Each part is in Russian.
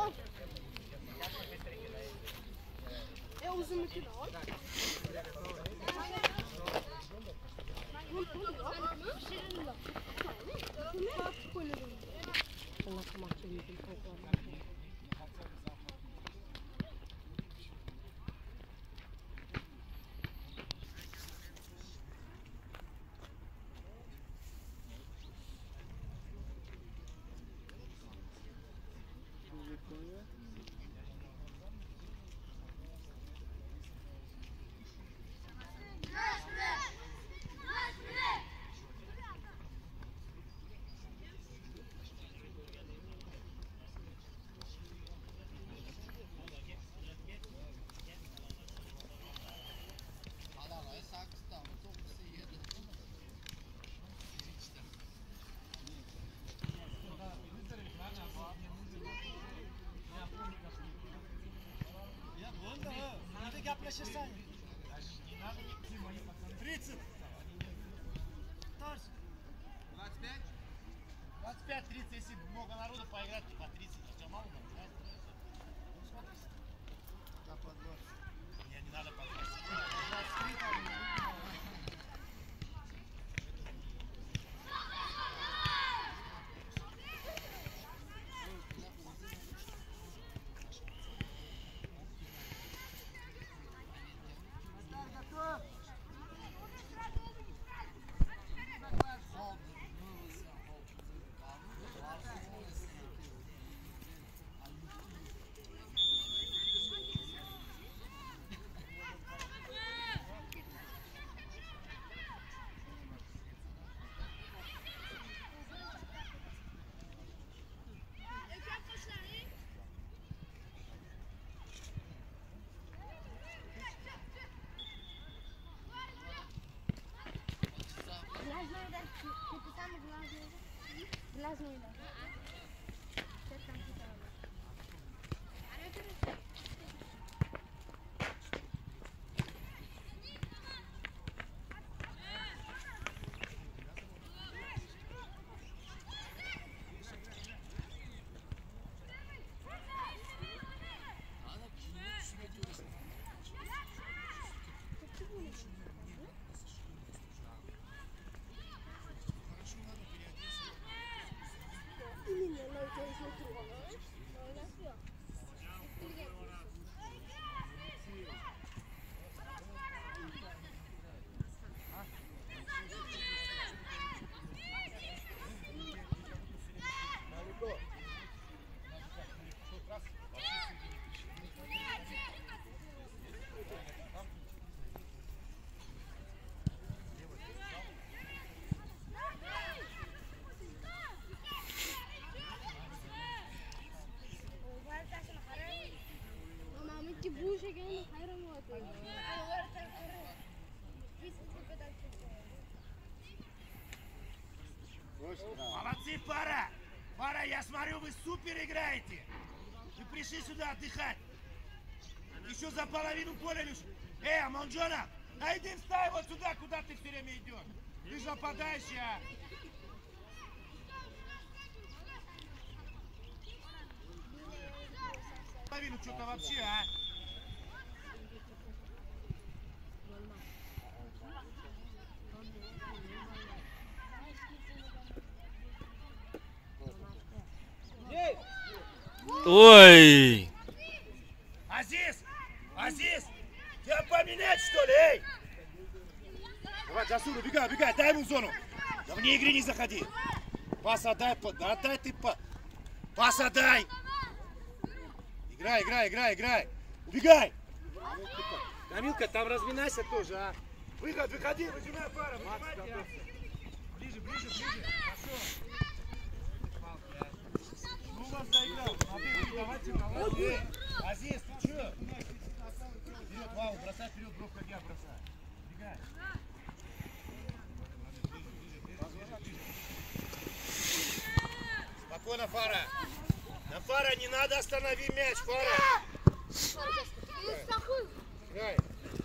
Если много народу поиграть, то по 30, а что мало там, знаешь? Ну, смотри. Да, по 20. Не надо по 20. 23 там. Глазную, да. Молодцы, пара! Пара, я смотрю, вы супер играете! Вы пришли сюда отдыхать! Еще за половину поля лишь... Амонджона! Найди, вставай вот сюда, куда ты все время идешь! Ты же нападающий, а! Половину что-то вообще, а! Ой! Азиз! Азиз! Тебя поменять, что ли, эй? Давай, Джасур, убегай, убегай, дай ему зону. Да вне игры не заходи. Пас отдай, отдай ты, пас отдай. Играй, играй, играй, играй. Убегай. Камилка, там разминайся тоже, а. Выход, выходи, выжимай пара, выжимайте, а. Ближе, ближе, ближе. Хорошо. Ну, у вас заиграл. Давайте, давайте. Азиз, ты что? Вперед, Вау, бросай вперед, бровь, как я бросаю. Бегай. Спокойно, Фара. На Фара не надо, останови мяч, Фара. Играй.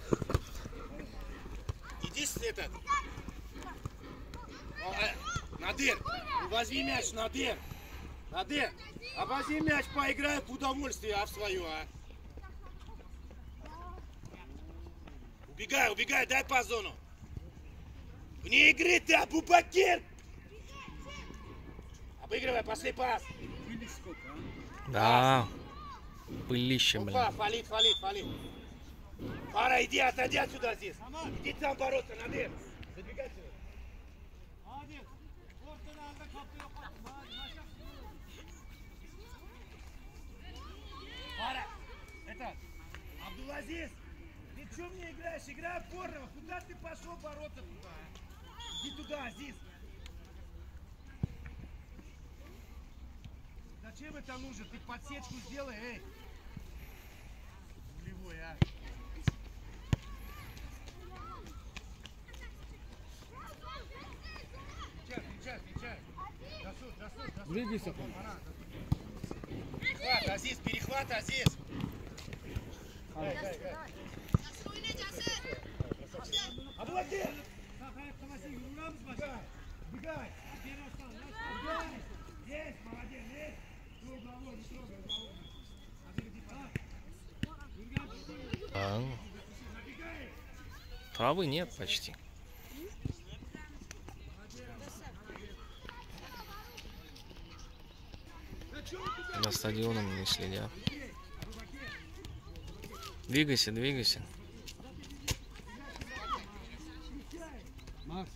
Иди с этот. Надыр, возьми мяч, Надыр. Надыр, обози мяч, поиграй в удовольствие, а в свое, а. Убегай, убегай, дай по зону. Вне игры ты, Абубакир! Обыгрывай, пошли пас. Да. Пылище, блин. Опа, фалит, фалит, фалит. Пара, иди, отойди отсюда, Азиз. Иди там бороться, Надыр. Забегай сюда. Пара, это, Абдулазиз, ты что мне играешь? Играй опорного. Куда ты пошел бороться туда? Иди туда, Азиз. Зачем это нужно? Ты подсечку сделай, эй. Нулевой, а. Встречай, встречай. Засуд, засуд, засуд. Двигайся. Перехват, Азиз, перехват, Азиз. Гай, гай, гай. Абдулазиз! Бегай, бегай. Бегай. Есть, молодец, есть. Травы нет почти. За стадионом не следят. Двигайся, двигайся. Макс.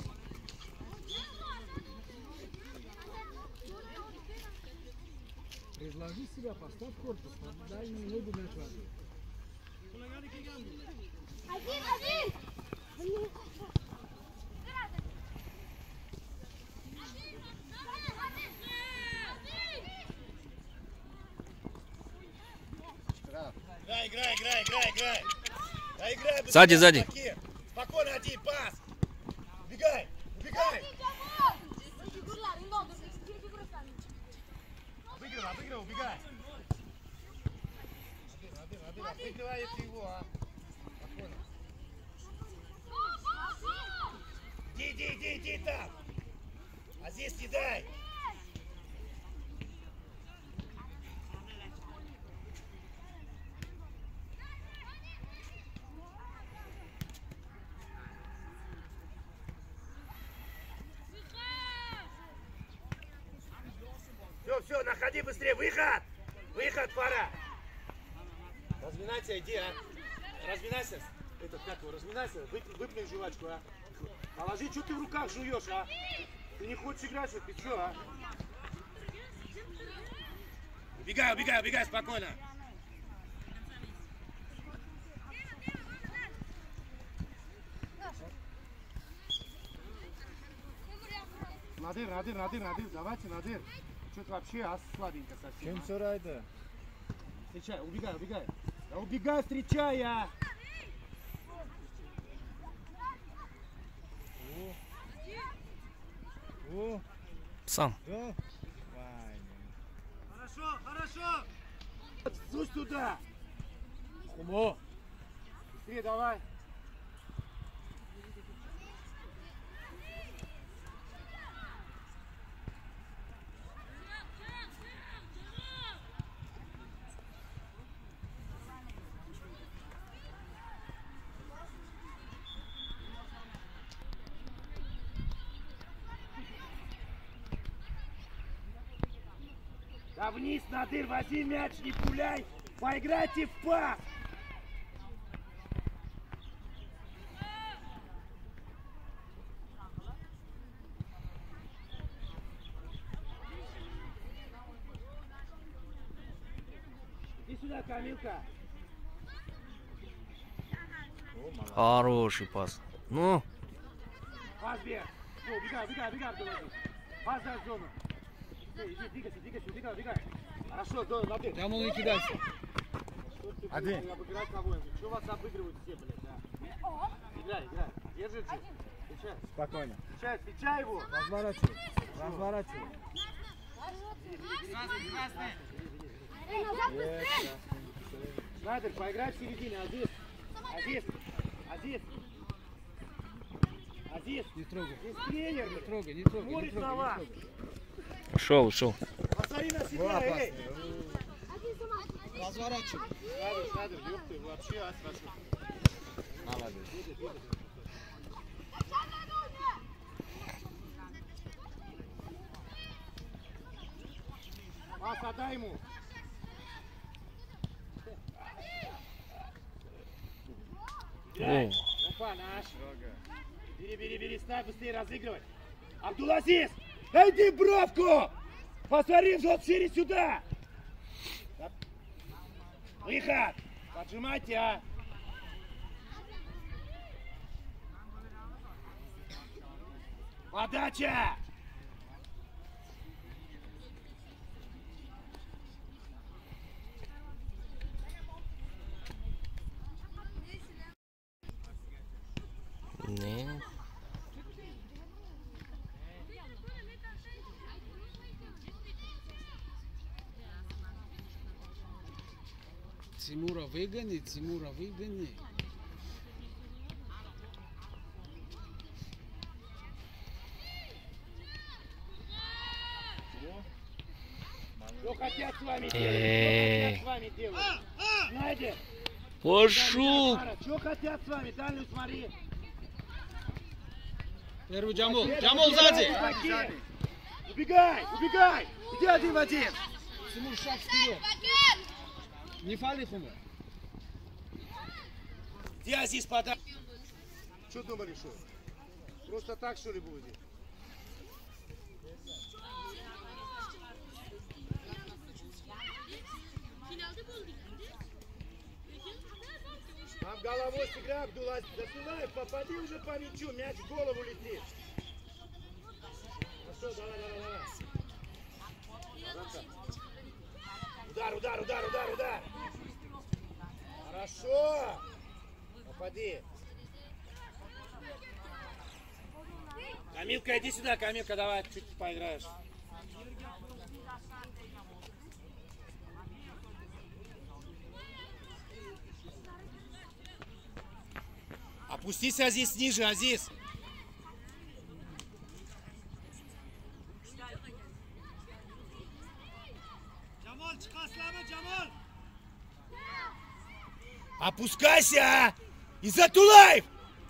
Предложи себя, поставь корпус, дай ему ногу мяч возьми. Играй, играй, играй, играй, играй. Да, играй быстрее, Сзади, сзади. Абдулакир. Спокойно, один, пас. Убегай, убегай. Обыгрывай, обыгрывай, убегай. Надыр, обыгрывай его, а. Спокойно. Иди, иди, иди, иди там. А здесь не дай. Все, все, находи быстрее, выход! Выход, пора! Разминайся, иди, а! Разминайся! Этот, как его, разминайся, выпни жвачку, а! Положи, что ты в руках жуешь, а? Ты не хочешь играть, что ты что, а? Убегай, убегай, убегай, спокойно! Надыр, Надыр, Надыр, Надыр, давайте, Надыр. Что-то вообще слабенько совсем. Kim soraydı? Встречай, убегай, убегай. Да убегай, встречай, а! О, Сам. да. Vay. Хорошо, хорошо! Сусь туда! Хумо. Быстрее давай! Да вниз, Надыр, возьми мяч, не пуляй! Поиграйте в пас! Иди сюда, Камилка! Хороший пас. Ну, Пас, бег! Ну, убегай, убегай, убегай, Абдулазиз! Пас дай в зону! Иди, двигайся, двигайся, убегай, убегай! Хорошо, Надыр! Там он и кидайся. Один. Обыграть кого? Что вас обыгрывают все, блядь, а? Играй, играй. Держи, встречай. Спокойно. Встречай, встречай его. Разворачивай. Разворачивай. Надыр, поиграй в середине, Азиз. Азиз. Азиз. Азиз. Не трогай. Здесь тренер. Не трогай, не трогай. Смотрит на вас. ушел, ушел. Вас эй! Разворачивай. Надо, ёпты, вообще ас пошел. Молодец. Пас, отдай ему. О, Опа, наш. Бери, ставь, быстрее разыгрывай. Абдулазиз, найди бровку! Посмотри, вот шире сюда! Выход! Поджимайте, а! Подача! не. Тимура выгони, Тимура выгони. Что хотят с вами делать? Эй. Что хотят с вами делать? Знаете? Пошел! Что хотят с вами? Дальнюю смотри. Первый Джамул. Джамул сзади. Убегай! Иди один в один! Тимур, шаг вперед. Не фали хума. Где Азиз подай? Что думали, что? Просто так, что ли, будет? Там головой сыграй, Абдулазиз. Засылай, попади уже по мячу, мяч в голову летит. Ну что, давай. Удар. Хорошо. Попади. Камилка, иди сюда, Камилка, давай, чуть поиграешь. Опустись, Азиз, ниже, Азиз. Опускайся! Изатулаев!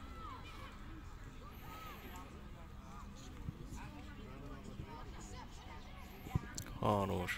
Хорош.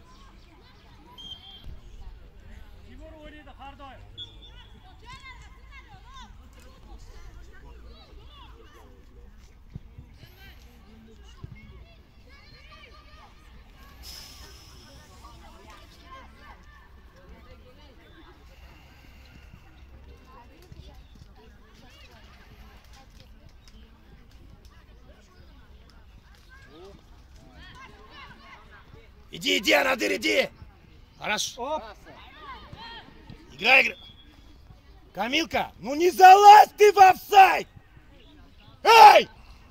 Иди, Анадыр, иди! Хорошо. Играй. Камилка, ну не залазь ты в офсайд! Эй!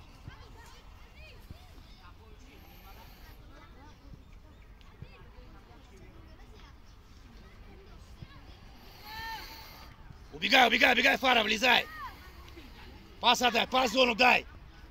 Убегай, Фара, влезай! Пас отдай, пас зону дай!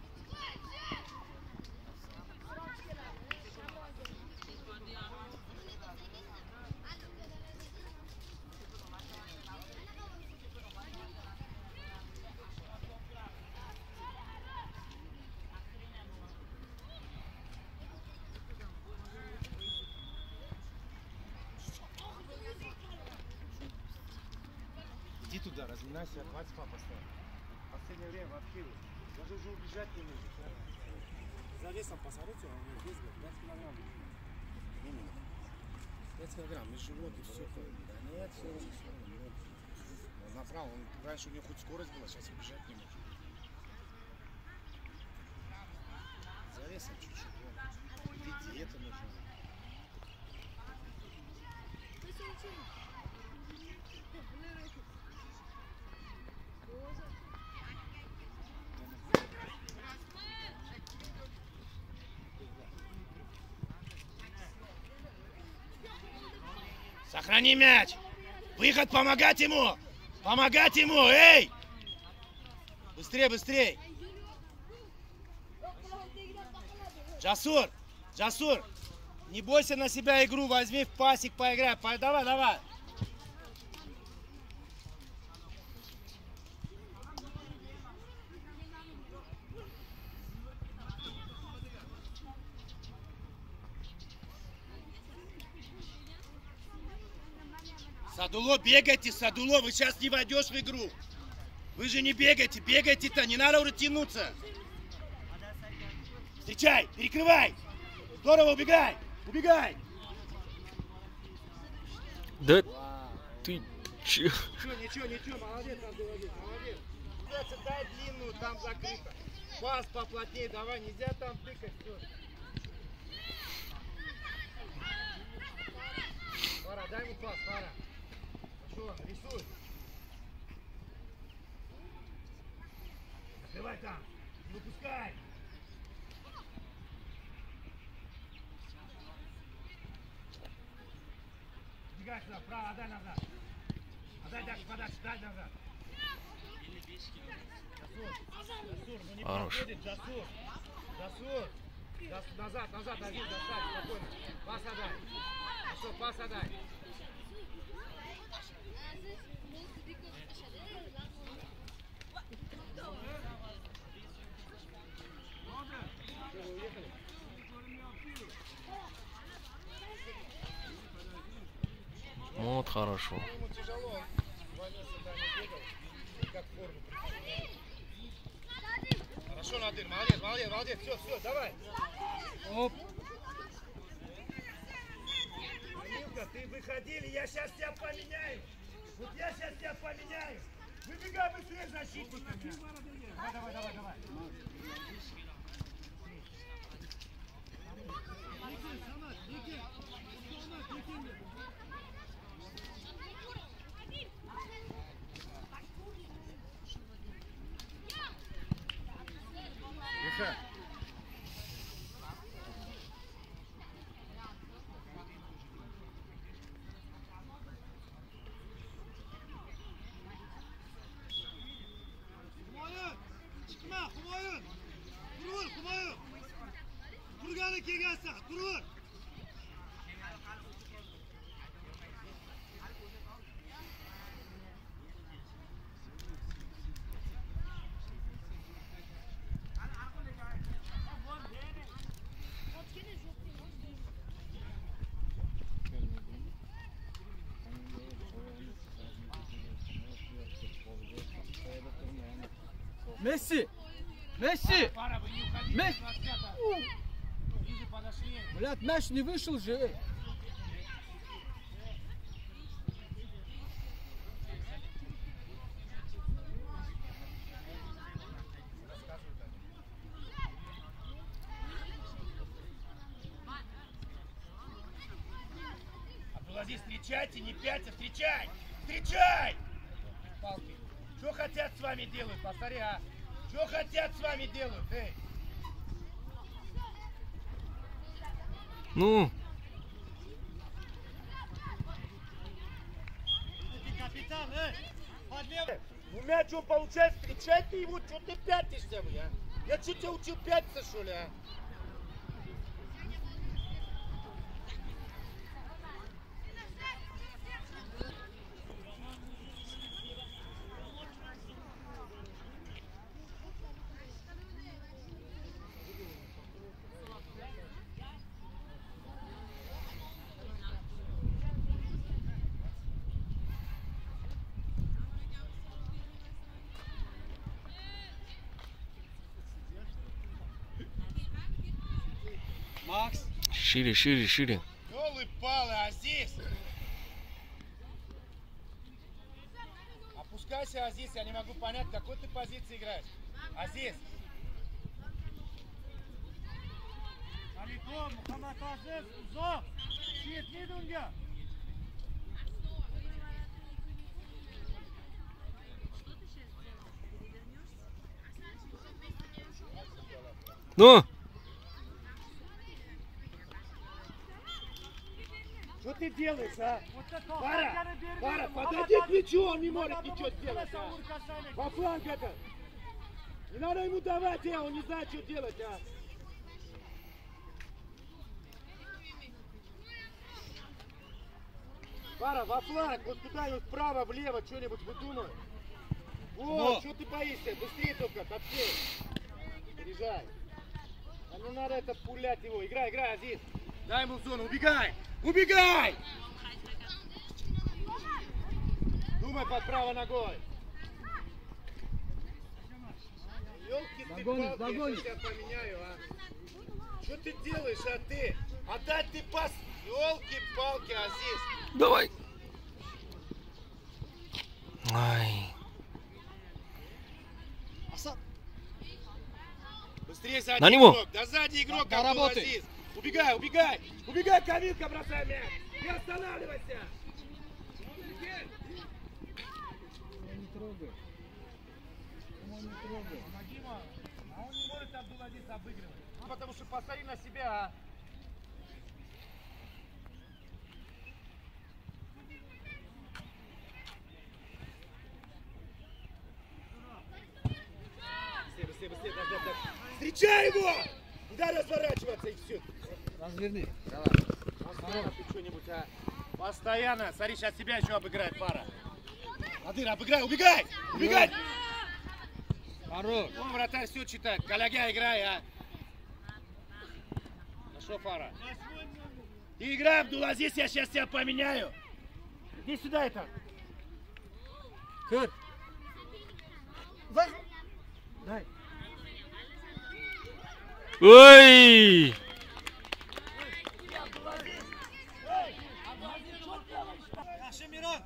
Иди туда, разминайся, хватит папа ставь. В последнее время вообще даже уже убежать не может. За весом посмотрите, он вес 5 килограмм. 5 килограмм, и живот, и все. Да нет, все. Он направо, раньше у него хоть скорость была, сейчас убежать не может. За весом чуть-чуть. Или диета нужна. Сохрани мяч! Выход, помогать ему! Эй! Быстрей! Джасур! Не бойся на себя игру, возьми в пасик, поиграй. Давай, давай. Садуло, бегайте, Садуло, вы сейчас не войдешь в игру. Вы же не бегайте, бегайте-то, не надо уже тянуться. Встречай, перекрывай. Здорово, убегай, убегай. Да ты че? Ничего, молодец, молодец, молодец. Дай длинную, там закрыто. Пас поплотнее, давай, нельзя там тыкать, все. Пора, дай ему пас, пора. Пошел, рисуй. Открывай там, не выпускай. Бегай сюда, вправо, отдай назад. Отдай дальше, подальше, дай назад. Джасур, ну не проходит, Джасур. Назад, Азиз, достать, спокойно. Пас отдай. Хорошо, пас отдай. Вот хорошо. Ему тяжело, Ванюша там не бегал, как форму прикинул. Хорошо, Надыр, молодец, все, давай. Оп. Анилка, ты выходили, я сейчас тебя поменяю. Вот я сейчас тебя поменяю. Выбегай быстрее защитниками. Давай. Миша. Humayun! Humayun! Turgani kelgansan, turur! Месси! Месси! Месси! Блядь, мяч не вышел же! Абдулади, встречайте, не пятся, встречай! Встречай! Палки. Что хотят с вами делают, повтори, а? Что хотят с вами делают, эй? Ну. Капитан, Ну мяч он получает, встречайте его, что ты пятишься вы, а? Я что тебя учил пятиться, что ли, а? Макс! Шире. Ёлы-палы, Азиз! Опускайся, Азиз, я не могу понять, в какой ты позиции играешь. Азиз! Алико, Мухаммад Азиз, uzoq! Yetmaydi unga! Ну. Что ты делаешь, а? Вот это Пара, подойди к плечу, он не может ничего сделать, а? По флангу это. Не надо ему давать, он не знает, что делать, а? Пара, во фланг, вот куда-нибудь вправо, влево, что-нибудь выдумай. Вот, что ты боишься? Быстрее только, топчей. Переезжай. А не надо это пулять его. Играй, играй, Азиз. Дай ему в зону, убегай! Убегай! Думай под правой ногой. Ёлки ты палки, я сейчас тебя поменяю, а. Что ты делаешь, а ты? Отдать ты пас. Ёлки-палки, Азиз. Давай. Ай. Быстрее сзади На него. игрок. Да сзади игрок, Да, работай. Азиз. Убегай, убегай. Убегай, Камилка, бросай мяч. Не останавливайся. Не трогай. Не трогай. А он не может Абдул-Азиз обыгрывать. Потому что посмотри на себя, а. Быстрее, да. Встречай его! Не дай разворачиваться и все. Разверни. Постоянно ты что-нибудь, а. Постоянно. Смотри, сейчас тебя еще обыграет пара. Надыр, обыграй, убегай! Убегай! Хорош. Вон вратарь все читает. Коллега, играй, а. Хорошо, Фара. Ты играй, Абдул-Азиз, я сейчас тебя поменяю. Иди сюда это. Кыр. Дай. Ой! Мирон.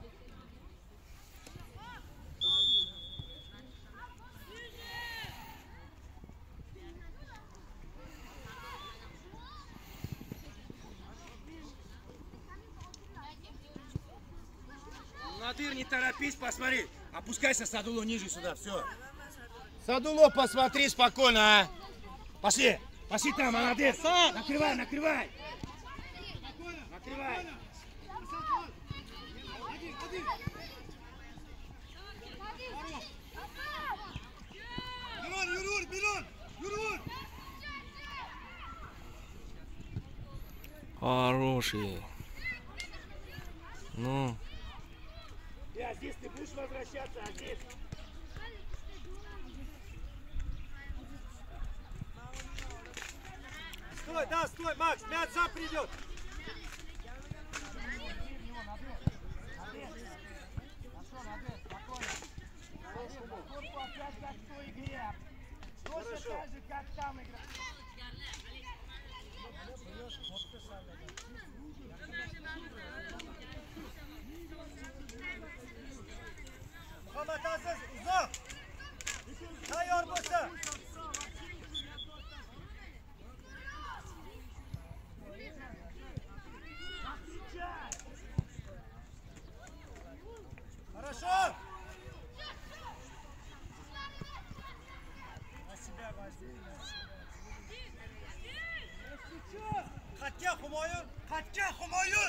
Надыр, не торопись, посмотри. Опускайся, Садуло, ниже сюда, все. Садуло, посмотри спокойно, а. Пошли, пошли там, Анадыр. Накрывай, накрывай. Накрывай. Хороший. Ну. Азиз, ты будешь возвращаться, Азиз? Стой, да, стой, Макс, мяч сам придет. Muhammed Aziz uzak. Tayyor bo'lsa. Хорошо. На себя возьми. Xatga Humoyun, xatga Humoyun.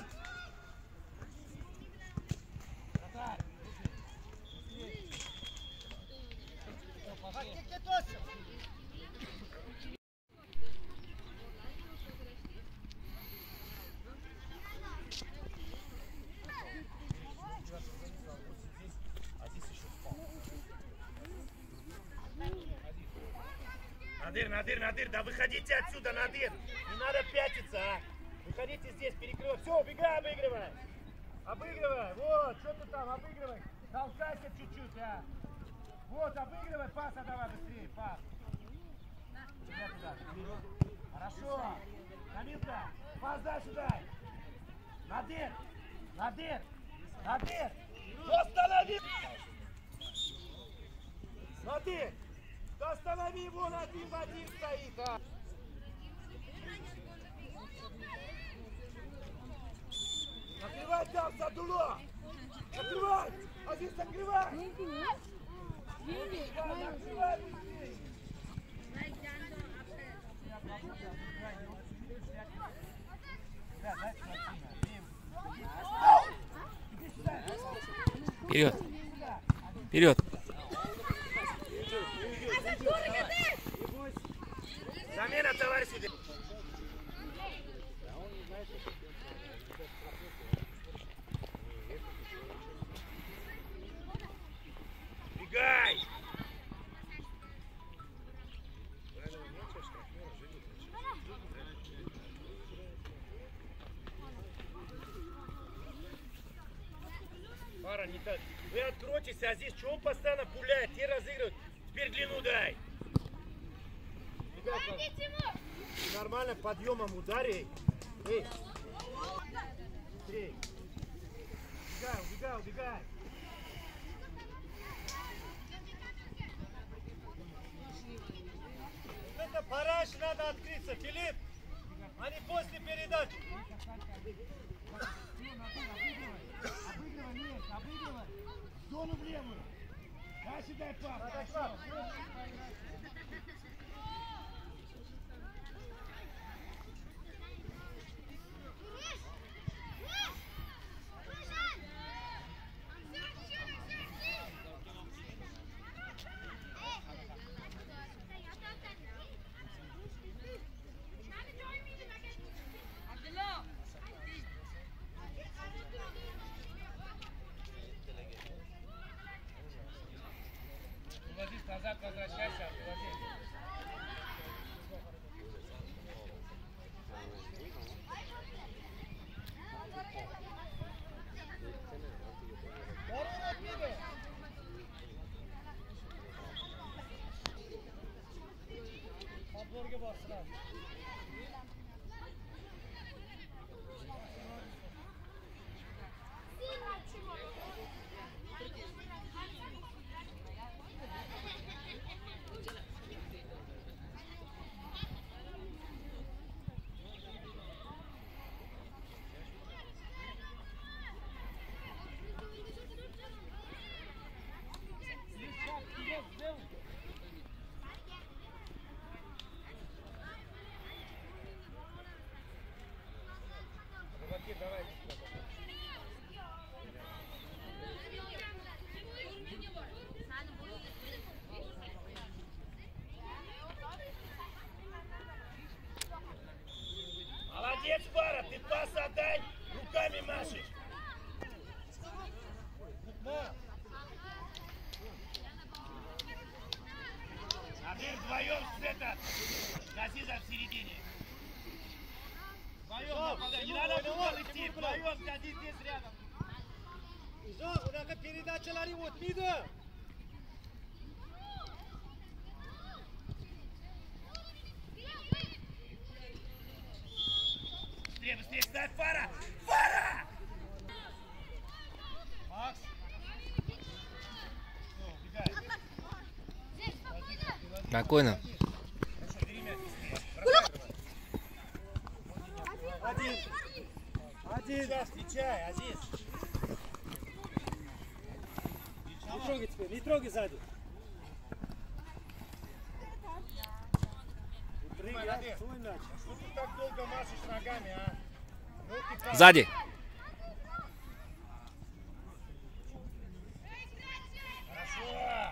Надыр, да выходите отсюда, Надыр. Не надо пятиться, а. Выходите здесь, перекрывай. Все, убегай, обыгрывай. Обыгрывай, вот, что ты там, обыгрывай. Толкайся чуть-чуть, а. Вот, обыгрывай, пас отдавай быстрее, пас. Хорошо. Камилка, пас дальше дай. Надыр. Останови. Надыр. Останови его, он один в один стоит, а. Накрывай там, Садуло. Накрывай. Азиз, накрывай. Накрывай быстрее. Вперед. Вперед. Замена, товарищи. Пара, не так. Вы откройтесь, а здесь чего он постоянно пуляет? Те разыгрывают. Теперь длину дай. Ребята, нормально подъемом удари. Эй. Быстрей. Убегай, убегай, убегай. Это параш надо открыться, Филипп. А не после передачи. Обыгрывай, нет, обыгрывай. Зону в левую. Дальше дай пас. Назад возвращайся, владей. Подборге басыра. Молодец, пара, ты пас отдай, руками машешь. А ты вдвоем с это, Газиза в середине. Вдвоем нападай, не надо футбол идти, вдвоем Газиз здесь рядом. Uzak, unaqa передачалari o'tmaydi. Быстрее, быстрее, ставь, Фара! Фара! Макс. Спокойно. Один. Сейчас, встречай, Азиз. Не трогай теперь, не трогай сзади. Молодец. Свой мяч. Что ты так долго машешь ногами, а? Руки по- Сзади. Хорошо!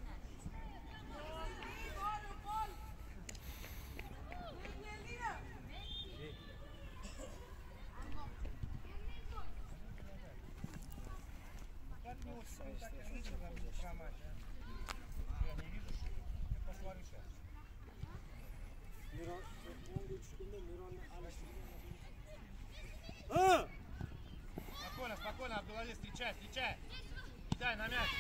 Как не усвоить, так и жить вам не хромать, а? Я не вижу, что ли? Я посмотрю сейчас. Спокойно, спокойно, Абдулазиз, встречай, встречай. Кидай на мяч.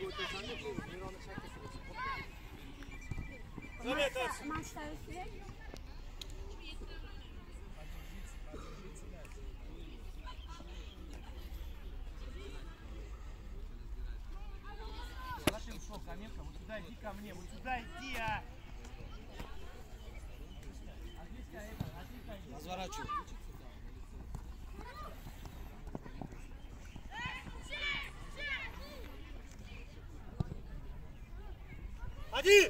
Куда ты ушел, Камилка? Вот сюда иди ко мне, вот сюда иди, а! Разворачивай. Один!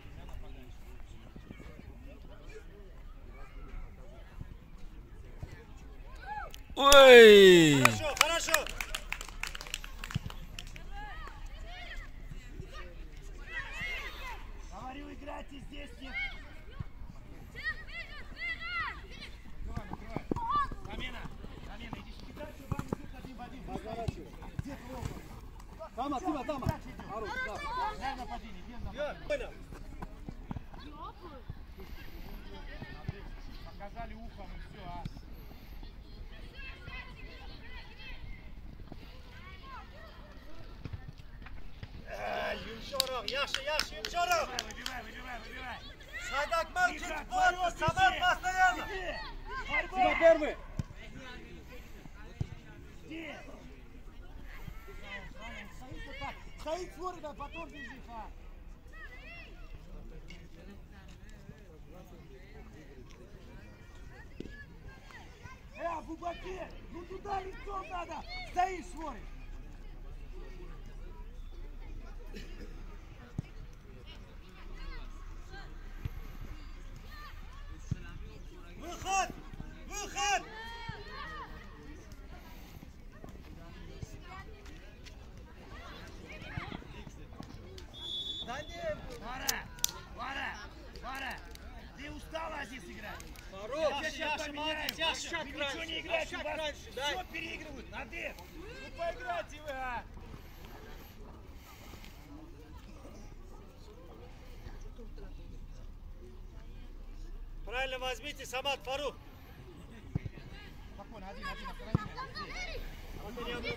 Ой! Хорошо, хорошо! Говорю, играйте здесь, нет. Камена, Камена, иди сюда, чтобы вам идут один в один. Разворачивай. Где плохо? Тама, Тима, Тама. Хорош, да. Дай нападение, где нападение? Понял. Показали ухом и все, а? Yaxshi, Yumsho'roq. Выбивай. Saydakmal ketib bo'lyapti. Samat постоянно. Сюда первый. Стоит вот так. Стоит, смотрит, а потом бежит. Абу-Бакир, ну туда лицом надо. Стоишь, смотришь. Выход! Да нет! Вара! Ты устал, Азиз, играть? Фарух, Сейчас поменяем. Вы ничего не играете, у вас все переигрывают. Надыр, ну поиграйте вы, а! Правильно возьмите, Самат, Фарух. Спокойно, один, останови.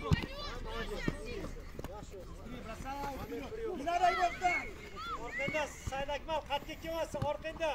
Бросай, вперед. Не надо его ждать. Orqangda Saydakmal qatga kelmassin, orqangda.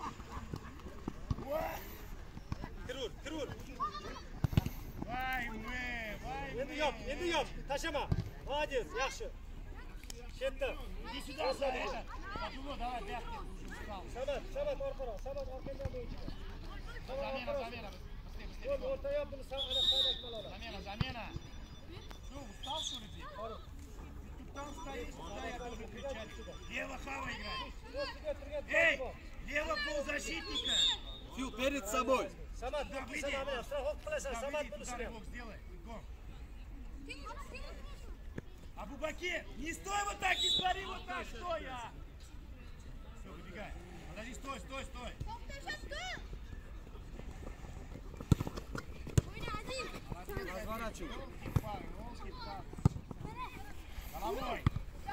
Kirur. Vay me. Endi yop, tashlama. Молодец, yaxshi. Ketdi. Иди сюда, Саша. Подумай, давай, пятки. Samat orqaroq, Samat orqangda bo'yicha. Замена. Yo'l o'rta yop, buni Saydakmal oladi. Замена. Что, устал, что ли, ты? Ты там стоишь, куда я должен кричать? Лево Хава играет. Эй, лево полузащитника. Фил, перед собой. Samat, выйди. страховку qilasan, Samat buni Удар sinem. бокс сделай. Бегом. Абу-Бакир, не стой вот так, не смотри вот так, стой, а! Все, выбегай. Подожди, стой. Разворачивай. Головой!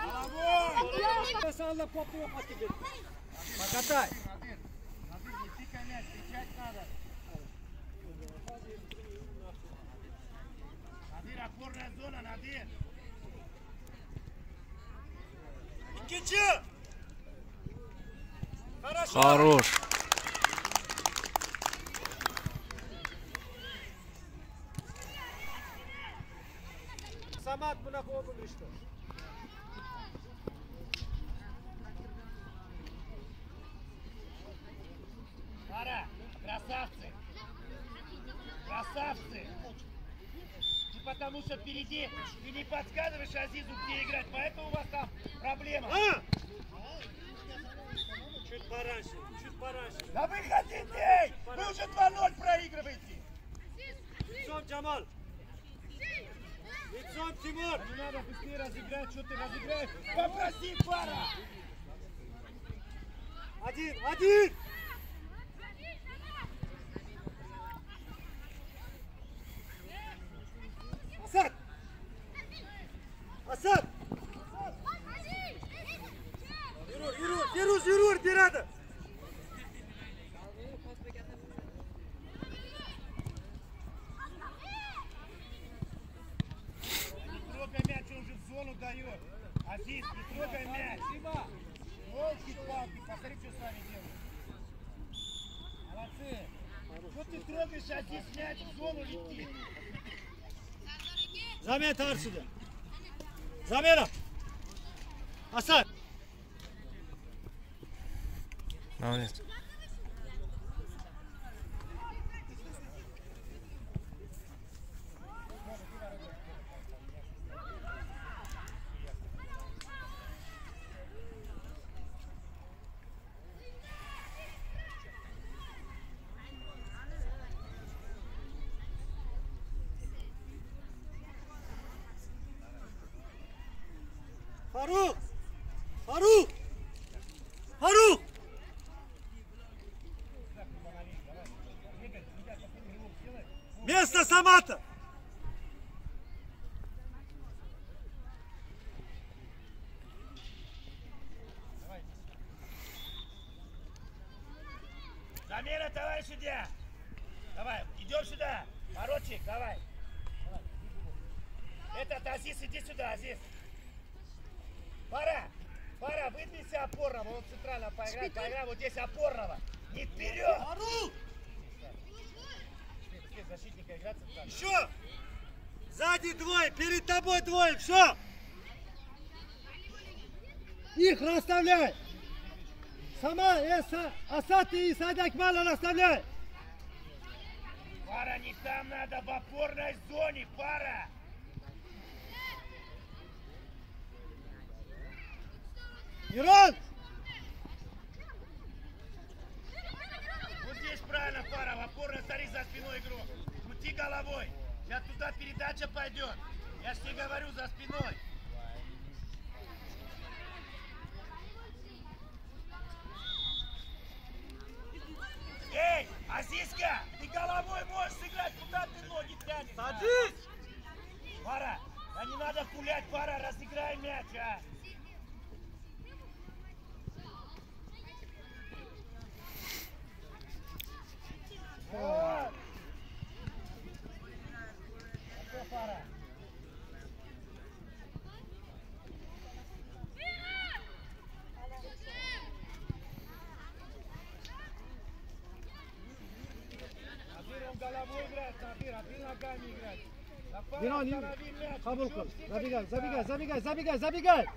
Сала попу покатай. Надыр, не тыкай мяч, кричать надо. Надыр, опорная зона, Надыр. İkinci. Хорош. Samat bunaqa o'g'il ishdi. Пара, красавцы! И потому что впереди ты не подсказываешь Азизу, где играть, поэтому у вас там проблема. Чуть пораньше. Да выходите, эй! Вы уже 2-0 проигрываете! Лицом, Джамал. Лицом, Тимур. Не надо быстрее разыграть, что ты разыграешь? Попроси, Пара! Один. Asad. Yürür, bir adım. Не трогай мяч, он же в зону дает. Азиз, не трогай мяч. Елки-палки, посмотри, что с вами делают. Молодцы. Что ты трогаешь, Азиз, мяч в зону летит. Zamena tarsida. Zamena. Asad. Молодец. Faruk! Место Самата! Замена, товарищ судья! Давай, идем сюда! Порочек, давай! Этот Азиз, иди сюда, Азиз! Пора! Пара, выдвинься опорного, он центрально поиграй, вот здесь опорного. Не вперед! Защитника играть центрально. Еще! Сзади двое, перед тобой двое, все! Их расставляй! Сама, Асад и Садакмала расставляй! Пара, не там надо, в опорной зоне, пара! Мирон! Вот здесь правильно, пара, в опорной стори за спиной игрок. Крути головой, сейчас туда передача пойдет. Я ж тебе говорю, за спиной. Эй, Азизка, ты головой можешь сыграть, куда ты ноги тянешь? Садись! Пара, да не надо пулять, пара, разыграй мяч, а! Вот! Что, пара? Абир, он головой играет, Абир ногами играет. Мирон, qabul qil. Zabigay!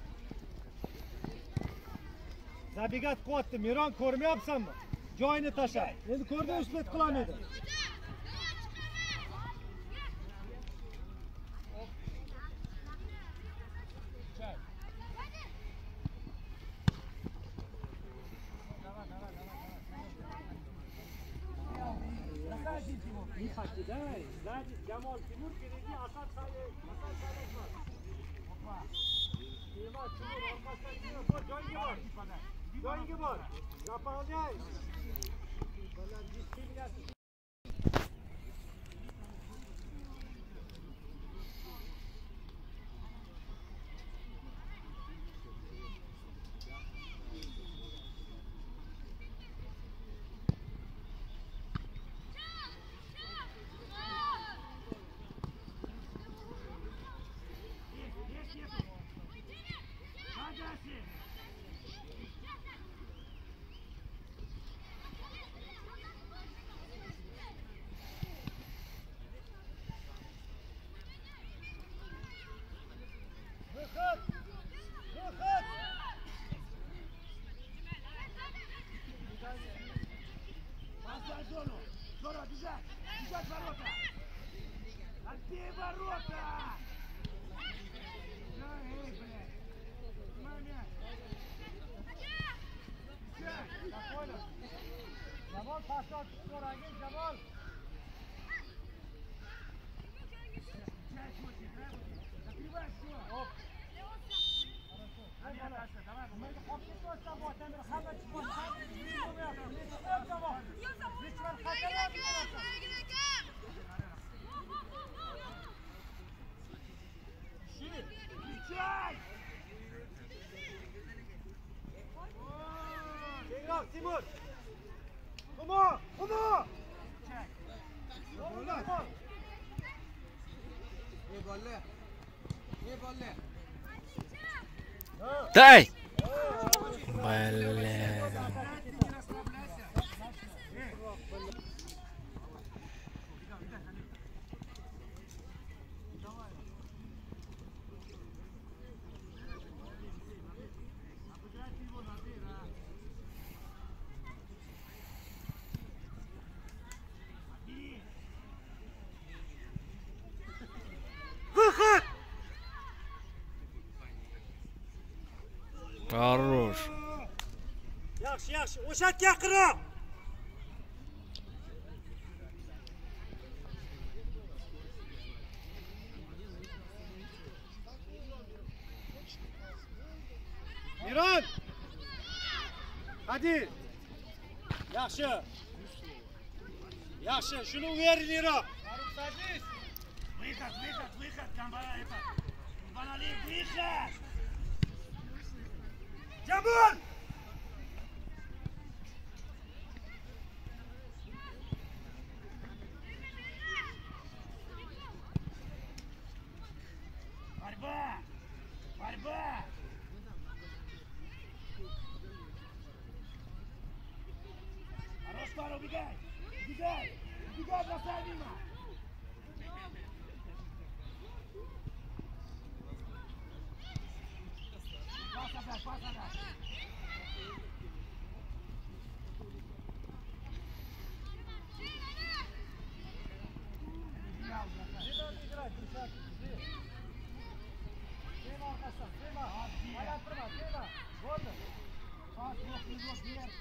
Zabigat qilyapti. Miron, ko'rmayapsanmi? Joyini tashlab. Endi ko'rding, uspet qilolmaydi. Сзади Джамал Тимур, впереди Асад Садакмал. Тимур, joyinga bor. Заполняй. Бежать ворота! Отбей ворота! Эй, блядь! Момент! Jamol pasot so'ragin, Jamol. Закрывай все! Hop. Давай, давай, Nimaga qolib ketyapsan bu otamni? Hamma chiqyapti. Lechman xatarlar. Встречай! Kengroq, Timur. Qo'mo! Дай! Бля. Выход! Хорош. Yaxshi. O'shatga yaqinroq. Miron! Hadi. Yaxshi, shuni uveringroq. Выход, Камбара, это! Банали, выход! Jamol! Борьба! убегай! Убегай! Убегай, бросай мимо! Пас отдай, пас отдай! Не надо играть, десятки. Слева arkadaşlar, слева. Ayak durma, слева. Gordo. Пас, вот, вперед, вверх!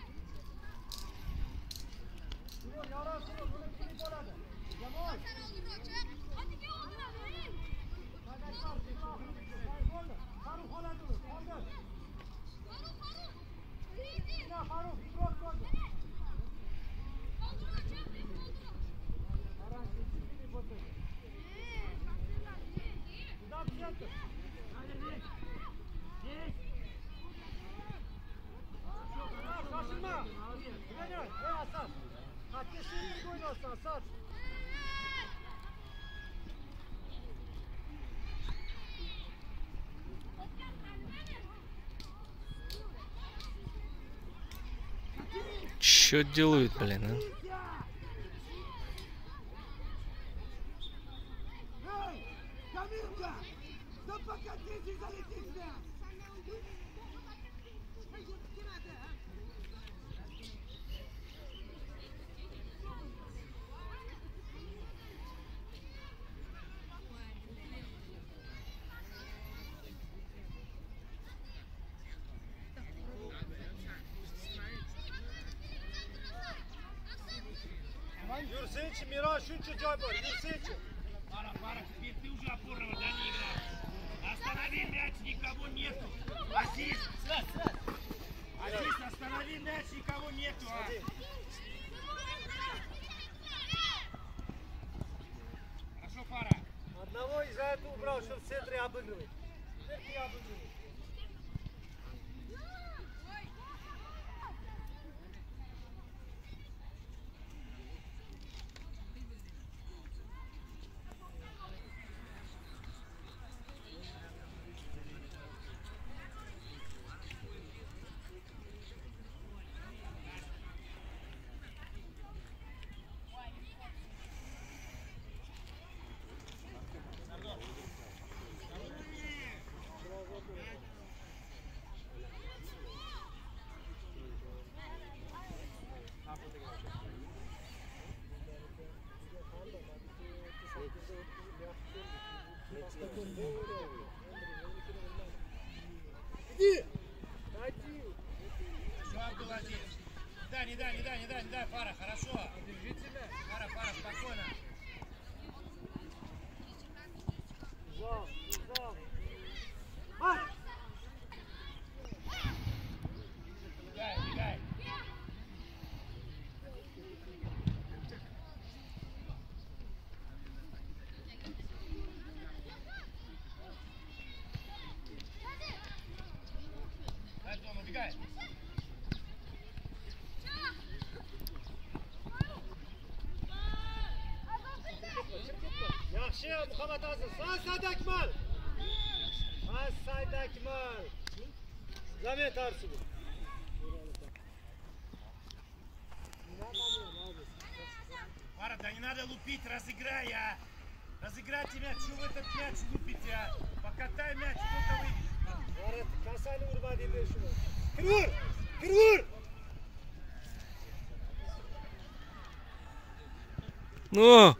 Sürüyor, yaran sürüyor. Bunun kimi boladı? Cemal. Sadak var, Gordo. Faruk oladı mı? Kaldır. Yine Faruk, İbrot Gordo. Aran keçi kimi bozuyor. Kudam fiyatı. Şaşırma. Güveniyor. Ey Hasan. Hakkesi iyi oynuyorsun Hasan. Чё делают, блин, а? Эй, Камилка! Да покатись и залети в мяч! Yursinchi, Miron shuncha joy bor. Yursinchi. Пара, теперь ты уже опорного, да, не играешь. Останови мяч, никого нету. Азиз, останови мяч, никого нету. Хорошо, пара. Одного из-за этого убрал, чтобы в центре обыгрывать. Теперь ты обыгрываешь. Иди! Все, Абдул-Азиз. Не дай, пара, хорошо. Пара, спокойно. Зал. Ай! Убегай. Дай зону, убегай. Yaxshi, Muhammad Aziz. Saydakmal. Saydakmal. Zamet Arsulu. Пара, да не надо лупить, разыграй, а. Разыграйте мяч, что вы этот мяч лупите, а? Покатай мяч, кто-то выйдет. Varat, kasani urma deydi shuni. Kir vur! Ну!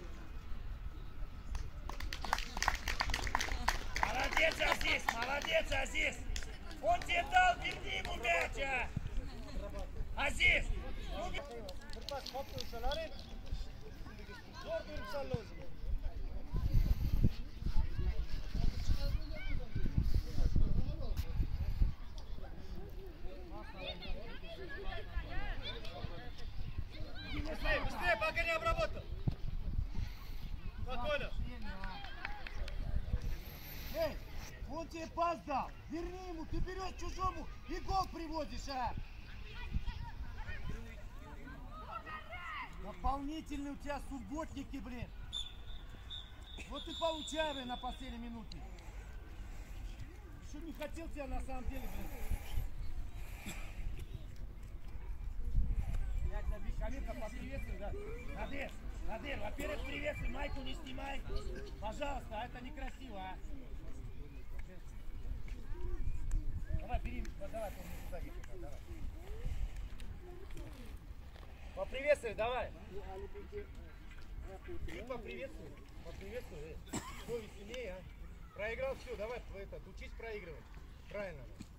Молодец, Азиз. Он тебе дал, верни ему мяч, а. Азиz. Birpas qopni ushalaring. Zo'r yuribsan lozim. Быстрее, пока не обработал. Спокойно. Эй, он тебе пас дал. Верни ему, ты берешь чужому и гол приводишь, а. Дополнительные у тебя субботники, блин. Вот и получай, блин, на последней минуте. Еще не хотел тебя на самом деле, блин. Камилка, поприветствуй, да. Надыр, во-первых, приветствуй, майку не снимай. Пожалуйста, это некрасиво, а. Давай, бери, давай, давай. Поприветствуй, давай. И поприветствуй. Что веселее, а? Проиграл, все, давай, учись проигрывать. Правильно.